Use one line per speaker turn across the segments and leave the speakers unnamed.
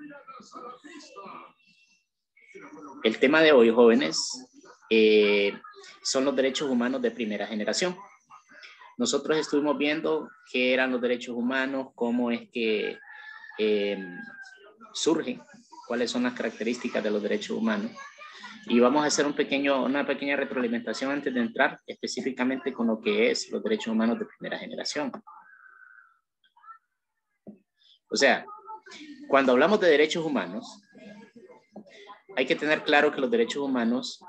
El tema de hoy, jóvenes, son los derechos humanos de primera generación. Nosotros estuvimos viendo qué eran los derechos humanos, cómo es que surgen, cuáles son las características de los derechos humanos. Y vamos a hacer una pequeña retroalimentación antes de entrar específicamente con lo que es los derechos humanos de primera generación. O sea, cuando hablamos de derechos humanos, hay que tener claro que los derechos humanos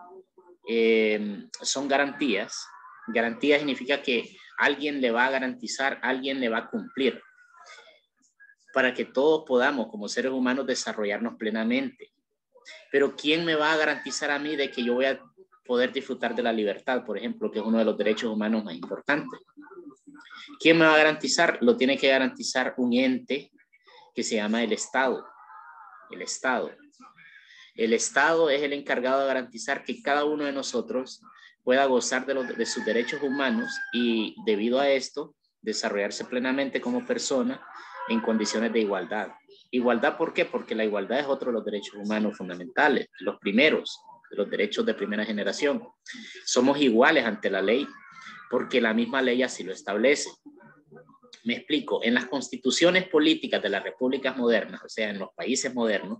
son garantías. Garantía significa que alguien le va a garantizar, alguien le va a cumplir para que todos podamos como seres humanos desarrollarnos plenamente. Pero ¿quién me va a garantizar a mí de que yo voy a poder disfrutar de la libertad, por ejemplo, que es uno de los derechos humanos más importantes? ¿Quién me va a garantizar? Lo tiene que garantizar un ente que se llama el Estado. El Estado. El Estado es el encargado de garantizar que cada uno de nosotros pueda gozar de sus derechos humanos y debido a esto desarrollarse plenamente como persona en condiciones de igualdad. ¿Igualdad por qué? Porque la igualdad es otro de los derechos humanos fundamentales, los primeros, de los derechos de primera generación. Somos iguales ante la ley porque la misma ley así lo establece. Me explico, en las constituciones políticas de las repúblicas modernas, o sea, en los países modernos,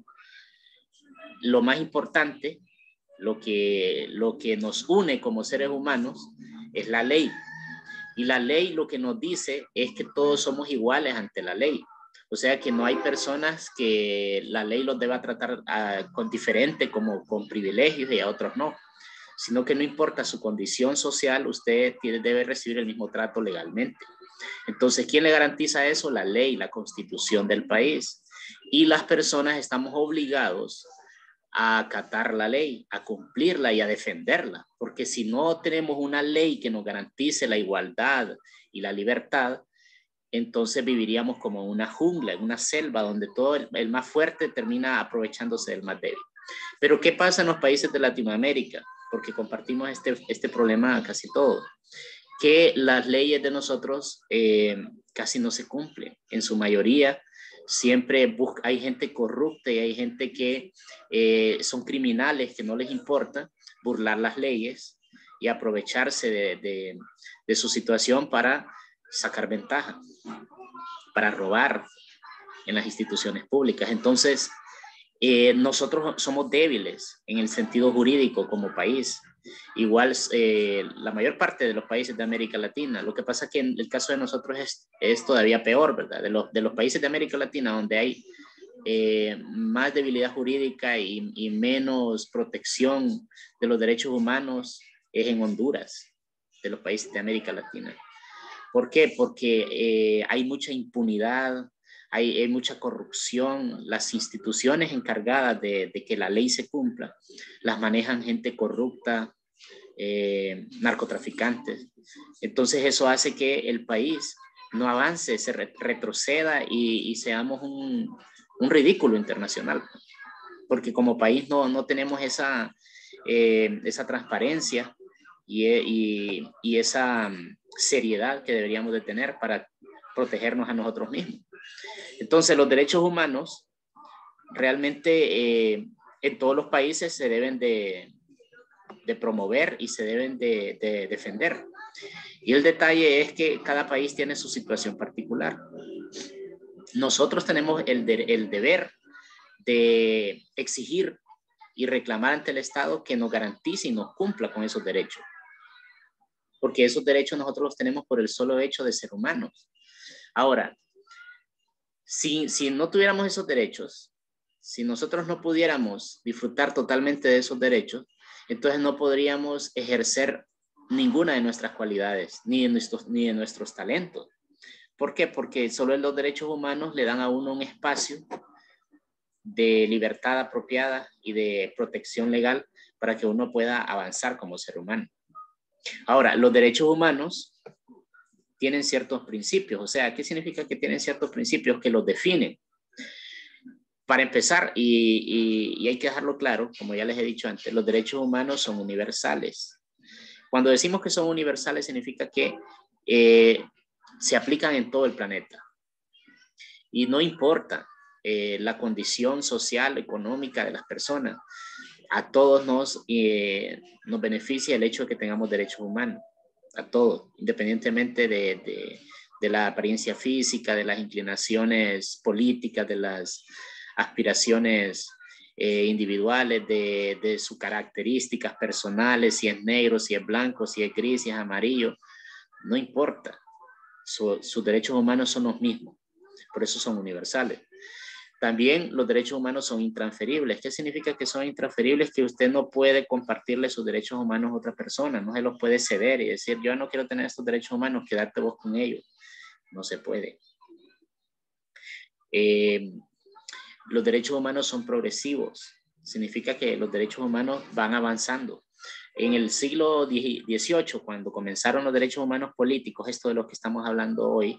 lo más importante, lo que nos une como seres humanos es la ley. Y la ley lo que nos dice es que todos somos iguales ante la ley. O sea que no hay personas que la ley los deba tratar con diferente, como con privilegios y a otros no. Sino que no importa su condición social, usted debe recibir el mismo trato legalmente. Entonces, ¿quién le garantiza eso? La ley, la constitución del país. Y las personas estamos obligados a acatar la ley, a cumplirla y a defenderla, porque si no tenemos una ley que nos garantice la igualdad y la libertad, entonces viviríamos como en una jungla, en una selva, donde todo el más fuerte termina aprovechándose del más débil. Pero ¿qué pasa en los países de Latinoamérica? Porque compartimos este problema casi todos, que las leyes de nosotros casi no se cumplen, en su mayoría. Siempre hay gente corrupta y hay gente que son criminales que no les importa burlar las leyes y aprovecharse de su situación para sacar ventaja, para robar en las instituciones públicas. Entonces, nosotros somos débiles en el sentido jurídico como país. Igual la mayor parte de los países de América Latina. Lo que pasa es que en el caso de nosotros es todavía peor, ¿verdad? De los países de América Latina donde hay más debilidad jurídica y menos protección de los derechos humanos es en Honduras, de los países de América Latina. ¿Por qué? Porque hay mucha impunidad, hay mucha corrupción. Las instituciones encargadas de que la ley se cumpla las manejan gente corrupta, narcotraficantes. Entonces eso hace que el país no avance, se retroceda y seamos un ridículo internacional, porque como país no tenemos esa transparencia y esa seriedad que deberíamos de tener para protegernos a nosotros mismos. Entonces, los derechos humanos realmente en todos los países se deben de promover y se deben de defender. Y el detalle es que cada país tiene su situación particular. Nosotros tenemos el deber de exigir y reclamar ante el Estado que nos garantice y nos cumpla con esos derechos. Porque esos derechos nosotros los tenemos por el solo hecho de ser humanos. Ahora, si no tuviéramos esos derechos, si nosotros no pudiéramos disfrutar totalmente de esos derechos, entonces no podríamos ejercer ninguna de nuestras cualidades, ni de nuestros talentos. ¿Por qué? Porque solo los derechos humanos le dan a uno un espacio de libertad apropiada y de protección legal para que uno pueda avanzar como ser humano. Ahora, los derechos humanos tienen ciertos principios. O sea, ¿qué significa que tienen ciertos principios que los definen? Para empezar, y hay que dejarlo claro, como ya les he dicho antes, los derechos humanos son universales. Cuando decimos que son universales, significa que se aplican en todo el planeta. Y no importa la condición social, económica de las personas. A todos nos beneficia el hecho de que tengamos derechos humanos, a todos, independientemente de la apariencia física, de las inclinaciones políticas, de las aspiraciones individuales, de sus características personales, si es negro, si es blanco, si es gris, si es amarillo, no importa. Sus derechos humanos son los mismos, por eso son universales. También los derechos humanos son intransferibles. ¿Qué significa que son intransferibles? Que usted no puede compartirle sus derechos humanos a otra persona, no se los puede ceder y decir, yo no quiero tener estos derechos humanos, quédate vos con ellos. No se puede. Los derechos humanos son progresivos. Significa que los derechos humanos van avanzando. En el siglo XVIII, cuando comenzaron los derechos humanos políticos, esto de lo que estamos hablando hoy,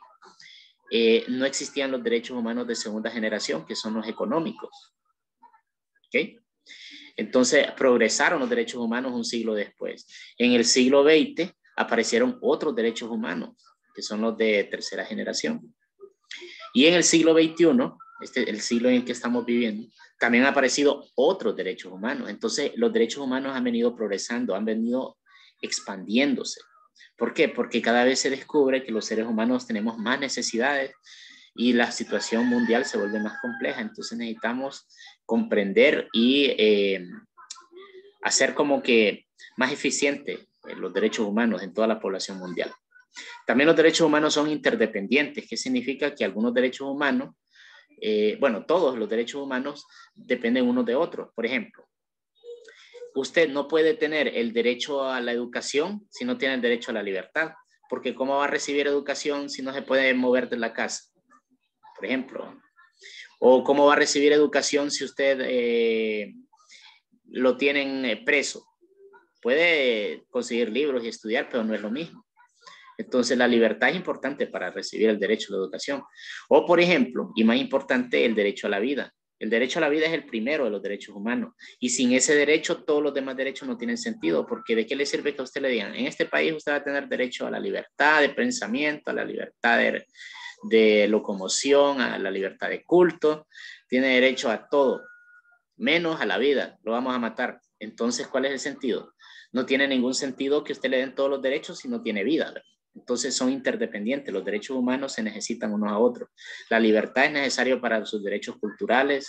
no existían los derechos humanos de segunda generación, que son los económicos. ¿Okay? Entonces, progresaron los derechos humanos un siglo después. En el siglo XX aparecieron otros derechos humanos, que son los de tercera generación. Y en el siglo XXI, el siglo en el que estamos viviendo, también han aparecido otros derechos humanos. Entonces, los derechos humanos han venido progresando, han venido expandiéndose. ¿Por qué? Porque cada vez se descubre que los seres humanos tenemos más necesidades y la situación mundial se vuelve más compleja. Entonces necesitamos comprender y hacer como que más eficiente los derechos humanos en toda la población mundial. También los derechos humanos son interdependientes, que significa que algunos derechos humanos, todos los derechos humanos dependen unos de otros. Por ejemplo, usted no puede tener el derecho a la educación si no tiene el derecho a la libertad, porque ¿cómo va a recibir educación si no se puede mover de la casa? Por ejemplo. O ¿cómo va a recibir educación si usted lo tienen preso? Puede conseguir libros y estudiar, pero no es lo mismo. Entonces, la libertad es importante para recibir el derecho a la educación. O, por ejemplo, y más importante, el derecho a la vida. El derecho a la vida es el primero de los derechos humanos. Y sin ese derecho, todos los demás derechos no tienen sentido, porque ¿de qué le sirve que a usted le digan? En este país usted va a tener derecho a la libertad de pensamiento, a la libertad de locomoción, a la libertad de culto. Tiene derecho a todo, menos a la vida. Lo vamos a matar. Entonces, ¿cuál es el sentido? No tiene ningún sentido que usted le den todos los derechos si no tiene vida, ¿verdad? Entonces son interdependientes, los derechos humanos se necesitan unos a otros. La libertad es necesaria para sus derechos culturales,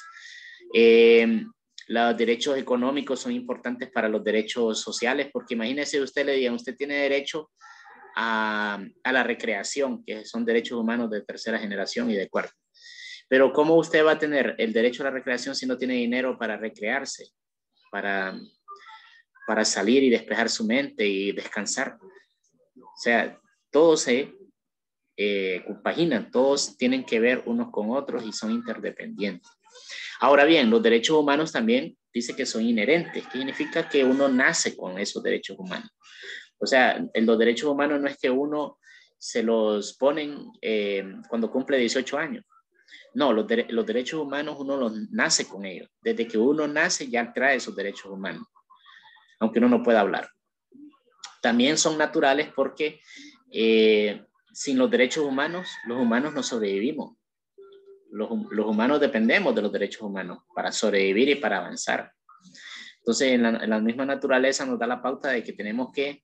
los derechos económicos son importantes para los derechos sociales, porque imagínese usted le digan, usted tiene derecho a la recreación, que son derechos humanos de tercera generación y de cuarta. Pero ¿cómo usted va a tener el derecho a la recreación si no tiene dinero para recrearse, para salir y despejar su mente y descansar? O sea, todos se compaginan, todos tienen que ver unos con otros y son interdependientes. Ahora bien, los derechos humanos también dice que son inherentes, que significa que uno nace con esos derechos humanos. O sea, los derechos humanos no es que uno se los ponen cuando cumple 18 años. No, los derechos humanos uno los nace con ellos. Desde que uno nace ya trae esos derechos humanos, aunque uno no pueda hablar. También son naturales porque sin los derechos humanos no sobrevivimos. Los humanos dependemos de los derechos humanos para sobrevivir y para avanzar. Entonces, en la misma naturaleza nos da la pauta de que tenemos que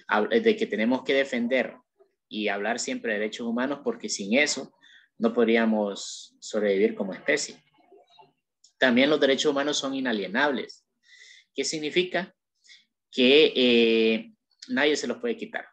defender y hablar siempre de derechos humanos, porque sin eso no podríamos sobrevivir como especie. También los derechos humanos son inalienables. ¿Qué significa? Que nadie se los puede quitar.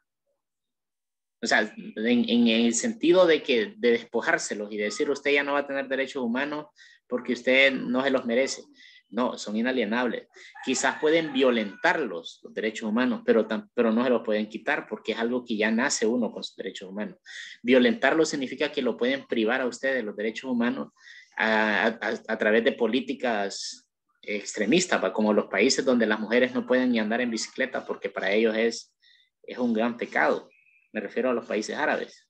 O sea, en el sentido de despojárselos y decir usted ya no va a tener derechos humanos porque usted no se los merece. No, son inalienables. Quizás pueden violentarlos, los derechos humanos, pero no se los pueden quitar porque es algo que ya nace uno con sus derechos humanos. Violentarlos significa que lo pueden privar a usted de los derechos humanos a través de políticas extremistas, como los países donde las mujeres no pueden ni andar en bicicleta porque para ellos es un gran pecado. Me refiero a los países árabes.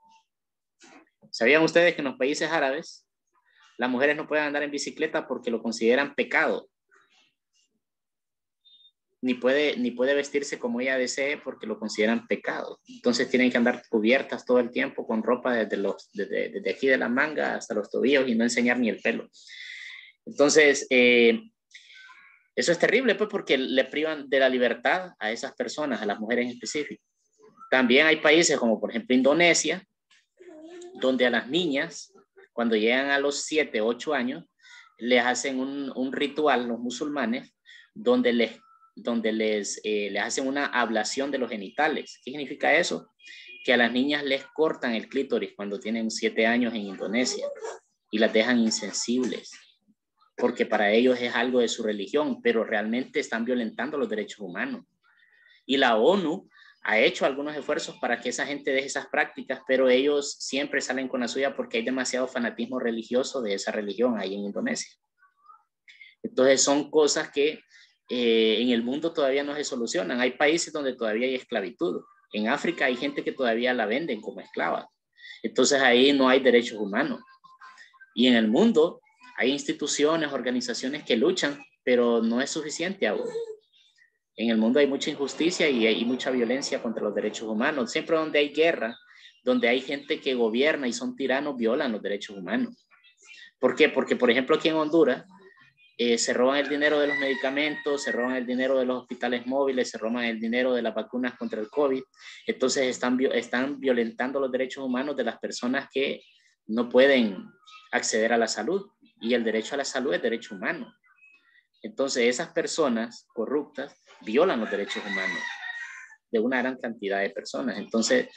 ¿Sabían ustedes que en los países árabes las mujeres no pueden andar en bicicleta porque lo consideran pecado? ni puede vestirse como ella desee porque lo consideran pecado. Entonces tienen que andar cubiertas todo el tiempo con ropa desde aquí de la manga hasta los tobillos y no enseñar ni el pelo. Entonces, eso es terrible, pues, porque le privan de la libertad a esas personas, a las mujeres en específico. También hay países como, por ejemplo, Indonesia, donde a las niñas, cuando llegan a los 7, 8 años, les hacen un ritual, los musulmanes, donde les hacen una ablación de los genitales. ¿Qué significa eso? Que a las niñas les cortan el clítoris cuando tienen 7 años en Indonesia y las dejan insensibles, porque para ellos es algo de su religión, pero realmente están violentando los derechos humanos. Y la ONU ha hecho algunos esfuerzos para que esa gente deje esas prácticas, pero ellos siempre salen con la suya porque hay demasiado fanatismo religioso de esa religión ahí en Indonesia. Entonces son cosas que en el mundo todavía no se solucionan. Hay países donde todavía hay esclavitud. En África hay gente que todavía la venden como esclava. Entonces ahí no hay derechos humanos. Y en el mundo hay instituciones, organizaciones que luchan, pero no es suficiente aún. En el mundo hay mucha injusticia y hay mucha violencia contra los derechos humanos. Siempre donde hay guerra, donde hay gente que gobierna y son tiranos, violan los derechos humanos. ¿Por qué? Porque, por ejemplo, aquí en Honduras, se roban el dinero de los medicamentos, se roban el dinero de los hospitales móviles, se roban el dinero de las vacunas contra el COVID. Entonces están violentando los derechos humanos de las personas que no pueden acceder a la salud. Y el derecho a la salud es derecho humano. Entonces esas personas corruptas violan los derechos humanos de una gran cantidad de personas. Entonces,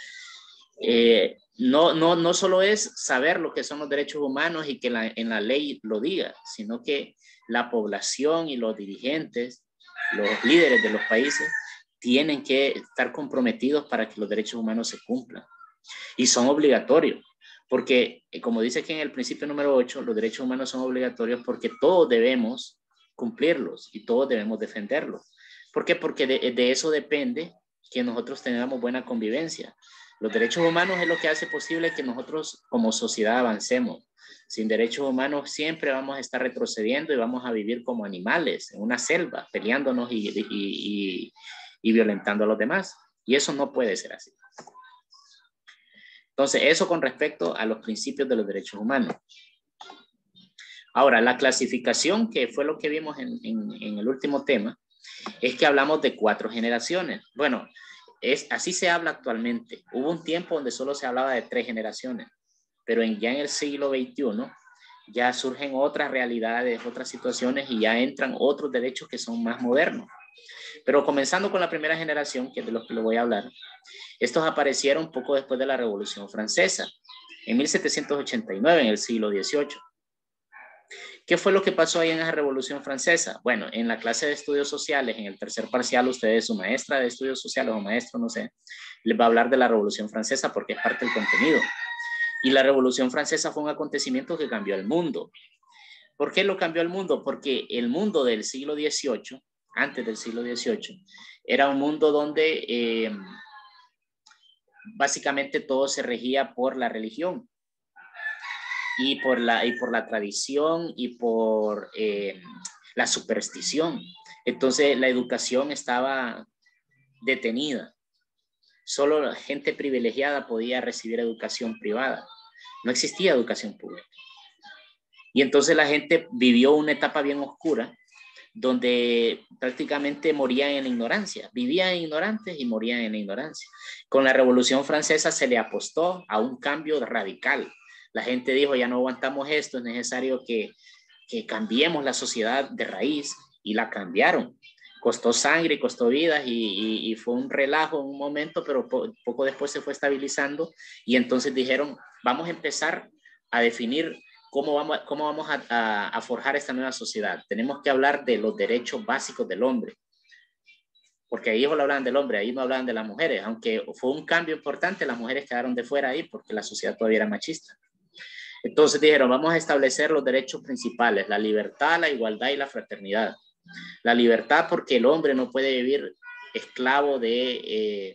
no solo es saber lo que son los derechos humanos y que en la ley lo diga, sino que la población y los dirigentes, los líderes de los países, tienen que estar comprometidos para que los derechos humanos se cumplan. Y son obligatorios, porque como dice aquí en el principio número 8, los derechos humanos son obligatorios porque todos debemos cumplirlos y todos debemos defenderlos. ¿Por qué? Porque de eso depende que nosotros tengamos buena convivencia. Los derechos humanos es lo que hace posible que nosotros como sociedad avancemos. Sin derechos humanos siempre vamos a estar retrocediendo y vamos a vivir como animales en una selva, peleándonos y violentando a los demás. Y eso no puede ser así. Entonces, eso con respecto a los principios de los derechos humanos. Ahora, la clasificación, que fue lo que vimos en el último tema, es que hablamos de 4 generaciones. Bueno, así se habla actualmente. Hubo un tiempo donde solo se hablaba de 3 generaciones, pero ya en el siglo XXI ya surgen otras realidades, otras situaciones y ya entran otros derechos que son más modernos. Pero comenzando con la primera generación, que es de los que le voy a hablar, estos aparecieron poco después de la Revolución Francesa, en 1789, en el siglo XVIII. ¿Qué fue lo que pasó ahí en esa Revolución Francesa? Bueno, en la clase de estudios sociales, en el tercer parcial, ustedes, su maestra de estudios sociales o maestro, no sé, les va a hablar de la Revolución Francesa porque es parte del contenido. Y la Revolución Francesa fue un acontecimiento que cambió el mundo. ¿Por qué lo cambió el mundo? Porque el mundo del siglo XVIII, antes del siglo XVIII, era un mundo donde básicamente todo se regía por la religión. Y por la tradición y por la superstición. Entonces la educación estaba detenida. Solo la gente privilegiada podía recibir educación privada. No existía educación pública. Y entonces la gente vivió una etapa bien oscura donde prácticamente morían en la ignorancia. Vivían ignorantes y morían en la ignorancia. Con la Revolución Francesa se le apostó a un cambio radical. La gente dijo, ya no aguantamos esto, es necesario que cambiemos la sociedad de raíz, y la cambiaron. Costó sangre, costó vidas y fue un relajo en un momento, pero poco después se fue estabilizando y entonces dijeron, vamos a empezar a definir cómo vamos a forjar esta nueva sociedad. Tenemos que hablar de los derechos básicos del hombre, porque ahí solo hablaban del hombre, ahí no hablaban de las mujeres, aunque fue un cambio importante, las mujeres quedaron de fuera ahí porque la sociedad todavía era machista. Entonces dijeron, vamos a establecer los derechos principales, la libertad, la igualdad y la fraternidad. La libertad porque el hombre no puede vivir esclavo de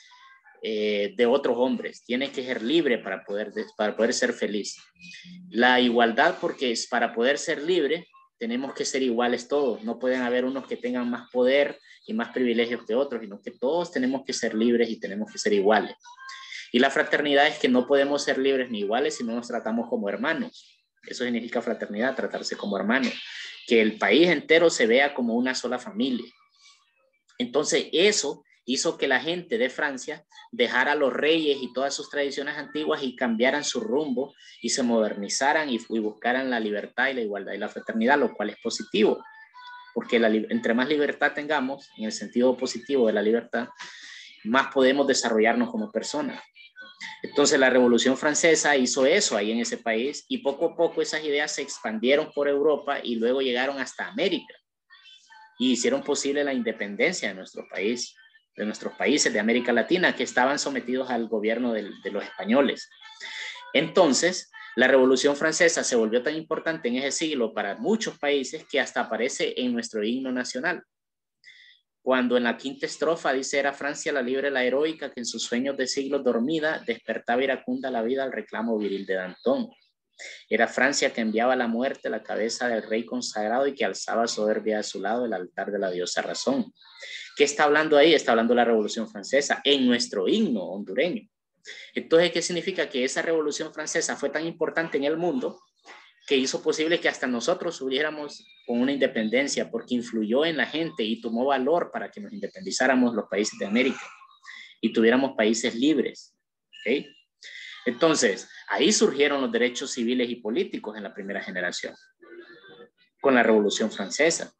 otros hombres, tiene que ser libre para poder ser feliz. La igualdad porque para poder ser libre tenemos que ser iguales todos. No pueden haber unos que tengan más poder y más privilegios que otros, sino que todos tenemos que ser libres y tenemos que ser iguales. Y la fraternidad es que no podemos ser libres ni iguales si no nos tratamos como hermanos. Eso significa fraternidad, tratarse como hermanos. Que el país entero se vea como una sola familia. Entonces eso hizo que la gente de Francia dejara a los reyes y todas sus tradiciones antiguas y cambiaran su rumbo y se modernizaran y buscaran la libertad y la igualdad y la fraternidad, lo cual es positivo, porque entre más libertad tengamos, en el sentido positivo de la libertad, más podemos desarrollarnos como personas. Entonces la Revolución Francesa hizo eso ahí en ese país y poco a poco esas ideas se expandieron por Europa y luego llegaron hasta América y hicieron posible la independencia de nuestro país, de nuestros países de América Latina que estaban sometidos al gobierno de los españoles. Entonces, la Revolución Francesa se volvió tan importante en ese siglo para muchos países que hasta aparece en nuestro himno nacional. Cuando en la quinta estrofa dice: era Francia la libre, la heroica, que en sus sueños de siglos dormida despertaba iracunda la vida al reclamo viril de Danton. Era Francia que enviaba a la muerte la cabeza del rey consagrado y que alzaba soberbia a su lado el altar de la diosa razón. ¿Qué está hablando ahí? Está hablando de la Revolución Francesa en nuestro himno hondureño. Entonces, ¿qué significa? Que esa Revolución Francesa fue tan importante en el mundo que hizo posible que hasta nosotros hubiéramos con una independencia, porque influyó en la gente y tomó valor para que nos independizáramos los países de América y tuviéramos países libres. ¿Okay? Entonces, ahí surgieron los derechos civiles y políticos en la primera generación, con la Revolución Francesa.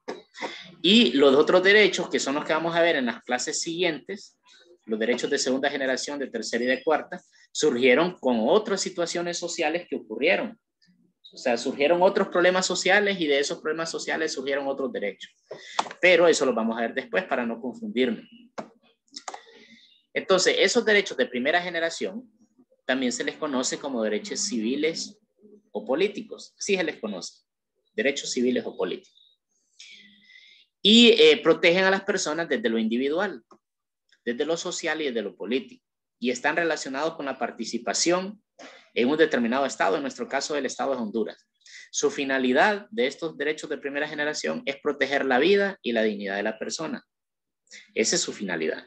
Y los otros derechos, que son los que vamos a ver en las clases siguientes, los derechos de segunda generación, de tercera y de cuarta, surgieron con otras situaciones sociales que ocurrieron. O sea, surgieron otros problemas sociales y de esos problemas sociales surgieron otros derechos. Pero eso lo vamos a ver después para no confundirnos. Entonces, esos derechos de primera generación también se les conoce como derechos civiles o políticos. Así se les conoce, derechos civiles o políticos. Y protegen a las personas desde lo individual, desde lo social y desde lo político. Y están relacionados con la participación en un determinado estado, en nuestro caso el estado de Honduras. Su finalidad de estos derechos de primera generación es proteger la vida y la dignidad de la persona. Esa es su finalidad.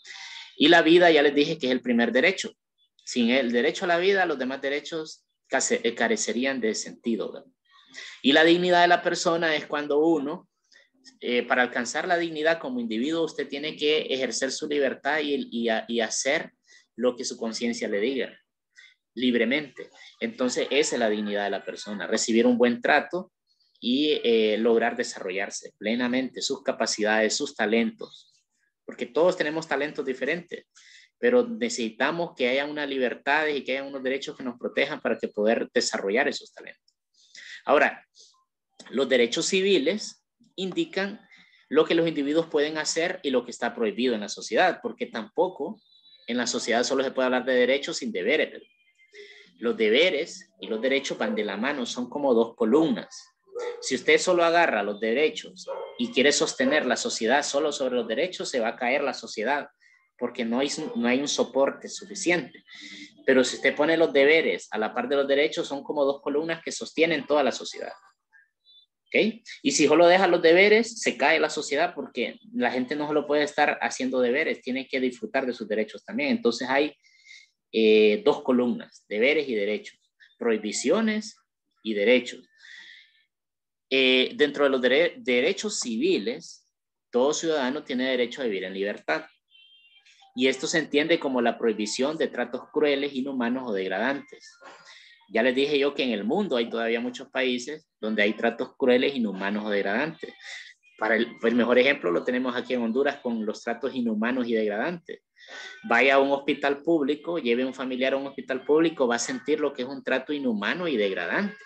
Y la vida, ya les dije que es el primer derecho. Sin el derecho a la vida, los demás derechos carecerían de sentido, ¿verdad? Y la dignidad de la persona es cuando uno, para alcanzar la dignidad como individuo, usted tiene que ejercer su libertad y hacer lo que su conciencia le diga, libremente. Entonces, esa es la dignidad de la persona, recibir un buen trato y lograr desarrollarse plenamente sus capacidades, sus talentos, porque todos tenemos talentos diferentes, pero necesitamos que haya una libertad y que haya unos derechos que nos protejan para que poder desarrollar esos talentos. Ahora, los derechos civiles indican lo que los individuos pueden hacer y lo que está prohibido en la sociedad, porque tampoco en la sociedad solo se puede hablar de derechos sin deberes. Los deberes y los derechos van de la mano, son como dos columnas. Si usted solo agarra los derechos y quiere sostener la sociedad solo sobre los derechos, se va a caer la sociedad, porque no hay un soporte suficiente. Pero si usted pone los deberes a la par de los derechos, son como dos columnas que sostienen toda la sociedad. ¿Okay? Y si solo deja los deberes, se cae la sociedad, porque la gente no solo puede estar haciendo deberes, tiene que disfrutar de sus derechos también. Entonces hay dos columnas, deberes y derechos, prohibiciones y derechos. Dentro de los derechos civiles, todo ciudadano tiene derecho a vivir en libertad. Y esto se entiende como la prohibición de tratos crueles, inhumanos o degradantes. Ya les dije yo que en el mundo hay todavía muchos países donde hay tratos crueles, inhumanos o degradantes. Para el mejor ejemplo lo tenemos aquí en Honduras con los tratos inhumanos y degradantes. Vaya a un hospital público, lleve a un familiar a un hospital público, va a sentir lo que es un trato inhumano y degradante.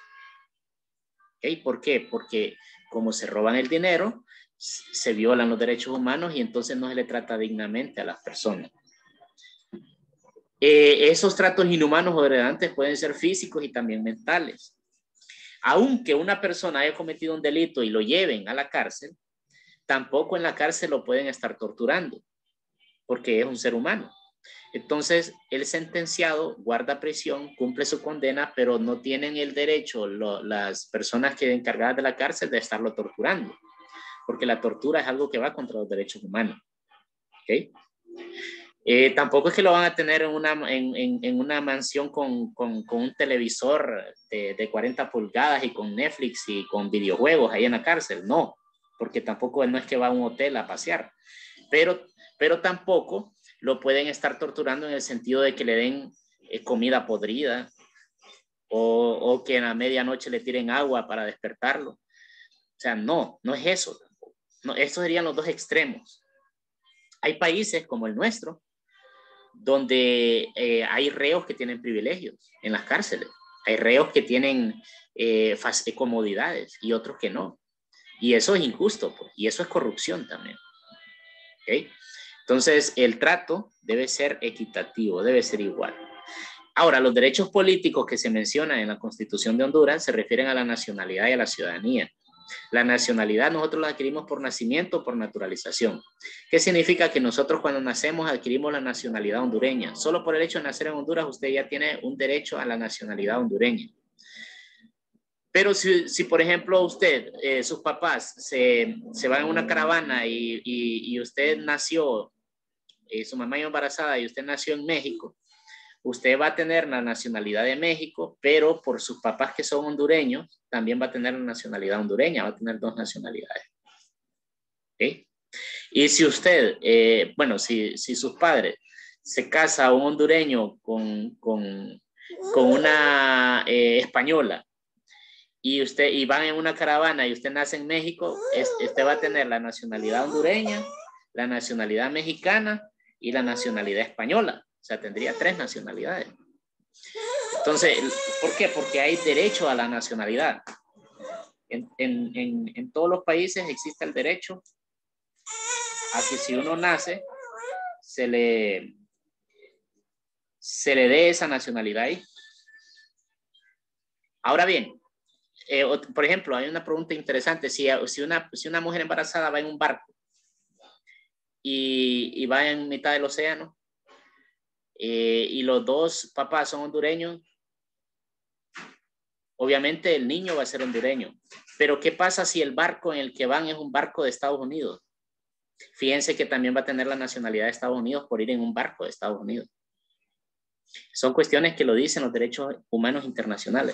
¿Okay? ¿Por qué? Porque como se roban el dinero, se violan los derechos humanos y entonces no se le trata dignamente a las personas. Esos tratos inhumanos o degradantes pueden ser físicos y también mentales. Aunque una persona haya cometido un delito y lo lleven a la cárcel, tampoco en la cárcel lo pueden estar torturando, porque es un ser humano. Entonces, el sentenciado guarda prisión, cumple su condena, pero no tienen el derecho las personas que encargadas de la cárcel de estarlo torturando, porque la tortura es algo que va contra los derechos humanos. ¿Okay? Tampoco es que lo van a tener en una mansión con un televisor de 40 pulgadas y con Netflix y con videojuegos ahí en la cárcel, no, porque tampoco no es que va a un hotel a pasear, pero tampoco lo pueden estar torturando en el sentido de que le den comida podrida o que en la medianoche le tiren agua para despertarlo. O sea, no es eso. No, estos serían los dos extremos. Hay países como el nuestro donde hay reos que tienen privilegios en las cárceles. Hay reos que tienen comodidades y otros que no. Y eso es injusto, pues, y eso es corrupción también. ¿Okay? Entonces, el trato debe ser equitativo, debe ser igual. Ahora, los derechos políticos que se mencionan en la Constitución de Honduras se refieren a la nacionalidad y a la ciudadanía. La nacionalidad nosotros la adquirimos por nacimiento o por naturalización. ¿Qué significa? Que nosotros cuando nacemos adquirimos la nacionalidad hondureña. Solo por el hecho de nacer en Honduras usted ya tiene un derecho a la nacionalidad hondureña. Pero si por ejemplo usted, sus papás se van en una caravana y usted nació, su mamá es embarazada y usted nació en México, usted va a tener la nacionalidad de México, pero por sus papás que son hondureños, también va a tener la nacionalidad hondureña, va a tener dos nacionalidades. ¿Okay? Y si usted, si sus padres se casa un hondureño con una española y van en una caravana y usted nace en México, usted va a tener la nacionalidad hondureña, la nacionalidad mexicana y la nacionalidad española. O sea, tendría 3 nacionalidades. Entonces, ¿por qué? Porque hay derecho a la nacionalidad. En todos los países existe el derecho a que si uno nace, se le dé esa nacionalidad ahí. Ahora bien, por ejemplo, hay una pregunta interesante. Si una mujer embarazada va en un barco y va en mitad del océano, y los dos papás son hondureños, obviamente el niño va a ser hondureño. Pero ¿qué pasa si el barco en el que van es un barco de Estados Unidos? Fíjense que también va a tener la nacionalidad de Estados Unidos por ir en un barco de Estados Unidos. Son cuestiones que lo dicen los derechos humanos internacionales.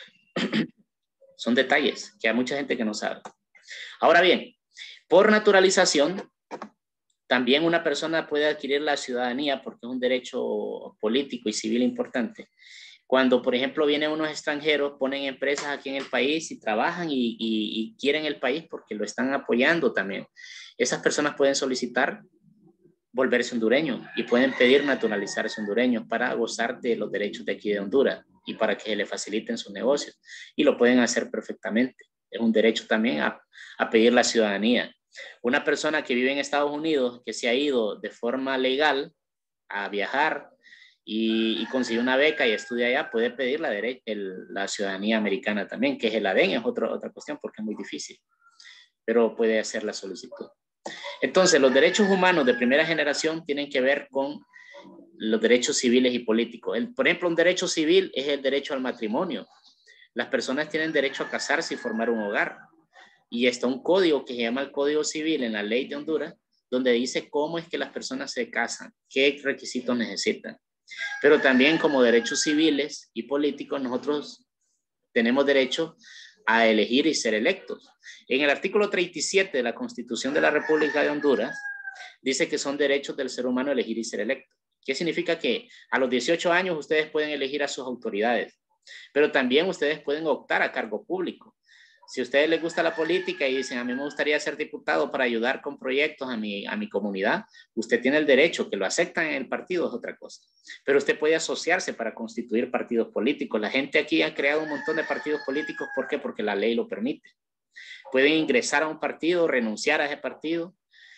Son detalles que hay mucha gente que no sabe. Ahora bien, por naturalización, también una persona puede adquirir la ciudadanía porque es un derecho político y civil importante. Cuando, por ejemplo, vienen unos extranjeros, ponen empresas aquí en el país y trabajan y quieren el país porque lo están apoyando también. Esas personas pueden solicitar volverse hondureños y pueden pedir naturalizarse hondureños para gozar de los derechos de aquí de Honduras y para que le faciliten sus negocios. Y lo pueden hacer perfectamente. Es un derecho también a pedir la ciudadanía. Una persona que vive en Estados Unidos, que se ha ido de forma legal a viajar y consigue una beca y estudia allá, puede pedir la ciudadanía americana también, que es el ADN, es otra cuestión porque es muy difícil, pero puede hacer la solicitud. Entonces, los derechos humanos de primera generación tienen que ver con los derechos civiles y políticos. Por ejemplo, un derecho civil es el derecho al matrimonio. Las personas tienen derecho a casarse y formar un hogar. Y está un código que se llama el Código Civil en la ley de Honduras, donde dice cómo es que las personas se casan, qué requisitos necesitan. Pero también como derechos civiles y políticos, nosotros tenemos derecho a elegir y ser electos. En el artículo 37 de la Constitución de la República de Honduras, dice que son derechos del ser humano elegir y ser electo. ¿Qué significa? Que a los 18 años ustedes pueden elegir a sus autoridades, pero también ustedes pueden optar a cargo público. Si a ustedes les gusta la política y dicen, a mí me gustaría ser diputado para ayudar con proyectos a mi comunidad, usted tiene el derecho, que lo aceptan en el partido es otra cosa. Pero usted puede asociarse para constituir partidos políticos. La gente aquí ha creado un montón de partidos políticos. ¿Por qué? Porque la ley lo permite. Pueden ingresar a un partido, renunciar a ese partido.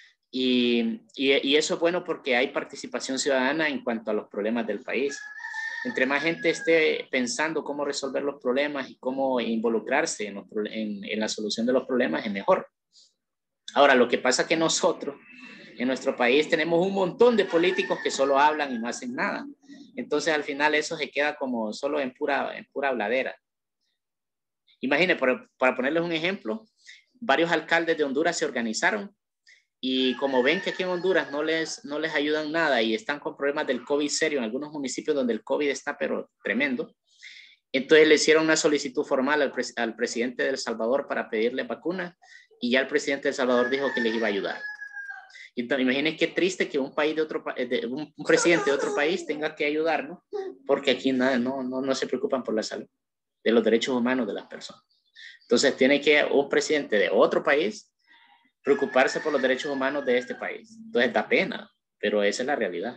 Y eso es bueno porque hay participación ciudadana en cuanto a los problemas del país. Entre más gente esté pensando cómo resolver los problemas y cómo involucrarse en la solución de los problemas, es mejor. Ahora, lo que pasa es que nosotros En nuestro país tenemos un montón de políticos que solo hablan y no hacen nada. Entonces al final eso se queda como solo en pura habladera. Imagine, para ponerles un ejemplo, varios alcaldes de Honduras se organizaron y como ven que aquí en Honduras no les ayudan nada y están con problemas del COVID serio en algunos municipios donde el COVID está pero tremendo, entonces le hicieron una solicitud formal al presidente de El Salvador para pedirle vacunas y ya el presidente de El Salvador dijo que les iba a ayudar. Entonces, imaginen qué triste que un presidente de otro país tenga que ayudarnos, porque aquí no se preocupan por la salud, de los derechos humanos de las personas. Entonces, tiene que un presidente de otro país preocuparse por los derechos humanos de este país. Entonces, da pena, pero esa es la realidad.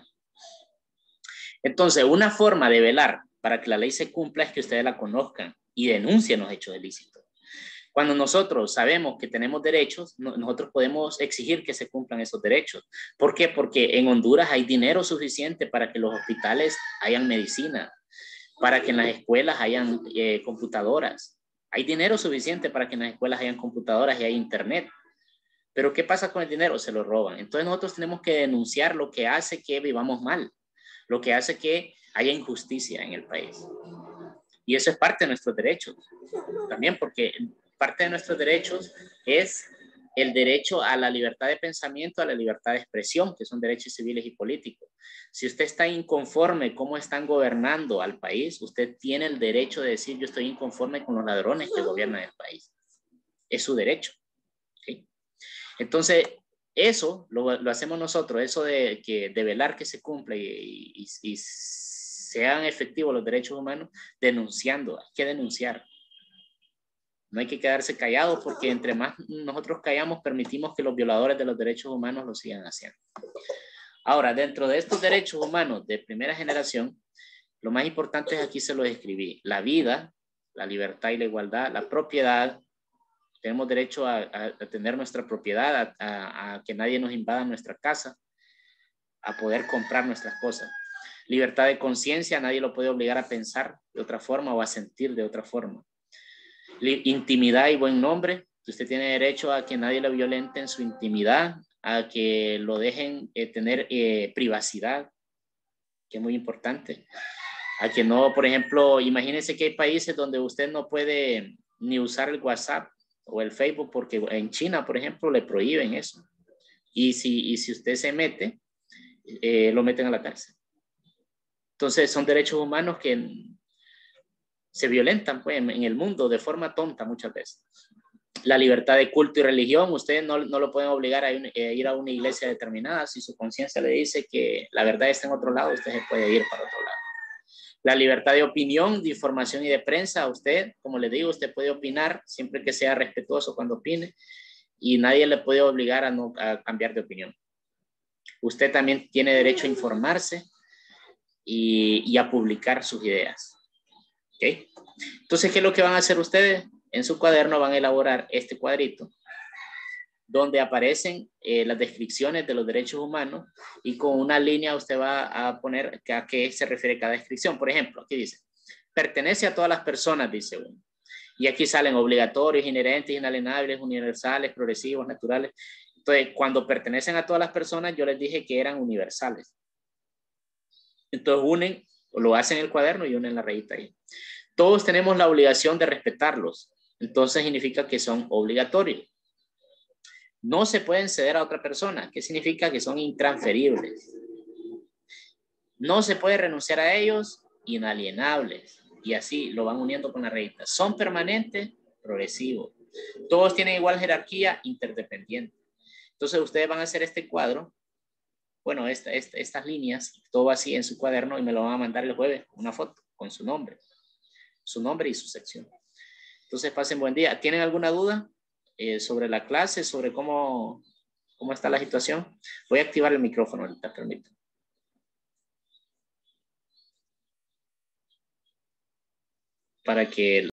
Entonces, una forma de velar para que la ley se cumpla es que ustedes la conozcan y denuncien los hechos ilícitos. Cuando nosotros sabemos que tenemos derechos, nosotros podemos exigir que se cumplan esos derechos. ¿Por qué? Porque en Honduras hay dinero suficiente para que los hospitales hayan medicina, para que en las escuelas hayan computadoras. Hay dinero suficiente para que en las escuelas hayan computadoras y hay internet. Pero ¿qué pasa con el dinero? Se lo roban. Entonces nosotros tenemos que denunciar lo que hace que vivamos mal, lo que hace que haya injusticia en el país. Y eso es parte de nuestros derechos. También porque parte de nuestros derechos es el derecho a la libertad de pensamiento, a la libertad de expresión, que son derechos civiles y políticos. Si usted está inconforme cómo están gobernando al país, usted tiene el derecho de decir yo estoy inconforme con los ladrones que gobiernan el país. Es su derecho. ¿Okay? Entonces, eso lo hacemos nosotros, eso de velar que se cumpla y sean efectivos los derechos humanos, denunciando. Hay que denunciar. No hay que quedarse callados porque entre más nosotros callamos, permitimos que los violadores de los derechos humanos lo sigan haciendo. Ahora, dentro de estos derechos humanos de primera generación, lo más importante es aquí se lo escribí. La vida, la libertad y la igualdad, la propiedad. Tenemos derecho a tener nuestra propiedad, a que nadie nos invada nuestra casa, a poder comprar nuestras cosas. Libertad de conciencia, nadie lo puede obligar a pensar de otra forma o a sentir de otra forma. Intimidad y buen nombre. Usted tiene derecho a que nadie lo violente en su intimidad, a que lo dejen tener privacidad, que es muy importante. A que no, por ejemplo, imagínense que hay países donde usted no puede ni usar el WhatsApp o el Facebook porque en China, por ejemplo, le prohíben eso. Y si usted se mete, lo meten a la cárcel. Entonces, son derechos humanos que se violentan pues, en el mundo de forma tonta muchas veces. La libertad de culto y religión, ustedes no lo pueden obligar a ir a una iglesia determinada. Si su conciencia le dice que la verdad está en otro lado, usted se puede ir para otro lado. La libertad de opinión, de información y de prensa, usted, como le digo, usted puede opinar siempre que sea respetuoso cuando opine y nadie le puede obligar a cambiar de opinión. Usted también tiene derecho a informarse y a publicar sus ideas. ¿Okay? Entonces, ¿qué es lo que van a hacer ustedes? En su cuaderno van a elaborar este cuadrito donde aparecen las descripciones de los derechos humanos y con una línea usted va a poner a qué se refiere cada descripción. Por ejemplo, aquí dice, pertenece a todas las personas, dice uno. Y aquí salen obligatorios, inherentes, inalienables, universales, progresivos, naturales. Entonces, cuando pertenecen a todas las personas, yo les dije que eran universales. Entonces, unen, o lo hacen en el cuaderno y unen la rayita ahí. Todos tenemos la obligación de respetarlos. Entonces, significa que son obligatorios. No se pueden ceder a otra persona. ¿Qué significa? Que son intransferibles. No se puede renunciar a ellos, inalienables. Y así lo van uniendo con la rayita. Son permanentes, progresivos. Todos tienen igual jerarquía, interdependiente. Entonces ustedes van a hacer este cuadro, bueno, estas líneas, todo así en su cuaderno y me lo van a mandar el jueves, una foto con su nombre y su sección. Entonces pasen buen día. ¿Tienen alguna duda sobre la clase, sobre cómo está la situación? Voy a activar el micrófono ahorita, permito. Para que